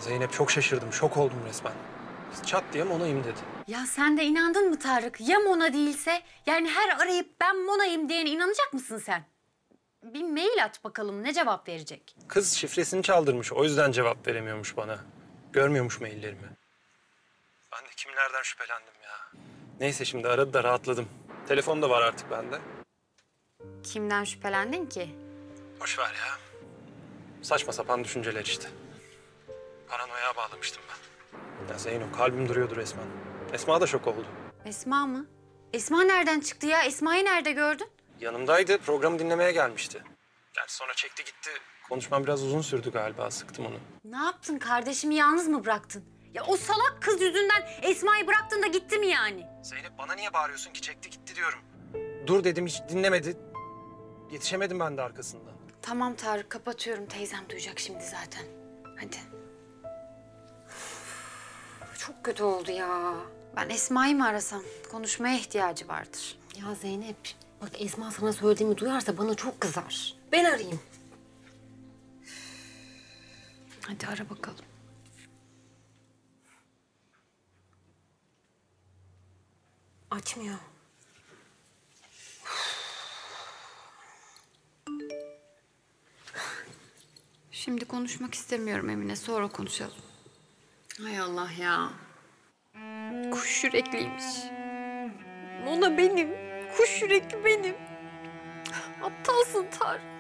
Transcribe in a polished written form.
Zeynep çok şaşırdım, şok oldum resmen. Çat diye Mona'yım dedi. Ya sen de inandın mı Tarık? Ya Mona değilse? Yani her arayıp ben Mona'yım diyene inanacak mısın sen? Bir mail at bakalım ne cevap verecek? Kız şifresini çaldırmış, o yüzden cevap veremiyormuş bana. Görmüyormuş maillerimi. Ben de kimlerden şüphelendim ya. Neyse şimdi aradı da rahatladım. Telefon da var artık bende. Kimden şüphelendin ki? Boş ver ya. Saçma sapan düşünceler işte. Paranoya bağlamıştım ben. Ya Zeyno kalbim duruyordu resmen. Esma da şok oldu. Esma mı? Esma nereden çıktı ya? Esma'yı nerede gördün? Yanımdaydı, programı dinlemeye gelmişti. Yani sonra çekti gitti. Konuşmam biraz uzun sürdü galiba, sıktım onu. Ne yaptın? Kardeşimi yalnız mı bıraktın? Ya o salak kız yüzünden Esma'yı bıraktın da gitti mi yani? Zeynep bana niye bağırıyorsun ki? Çekti gitti diyorum. Dur dedim hiç dinlemedi. Yetişemedim ben de arkasından. Tamam Tarık kapatıyorum. Teyzem duyacak şimdi zaten. Hadi. Çok kötü oldu ya. Ben Esma'yı mı arasam? Konuşmaya ihtiyacı vardır. Ya Zeynep, bak Esma sana söylediğimi duyarsa bana çok kızar. Ben arayayım. Hadi ara bakalım. Açmıyor. Şimdi konuşmak istemiyorum Emine. Sonra konuşalım. Hay Allah ya. Kuş yürekliymiş. Mona benim. Kuş yürekli benim. Aptalsın Tarık.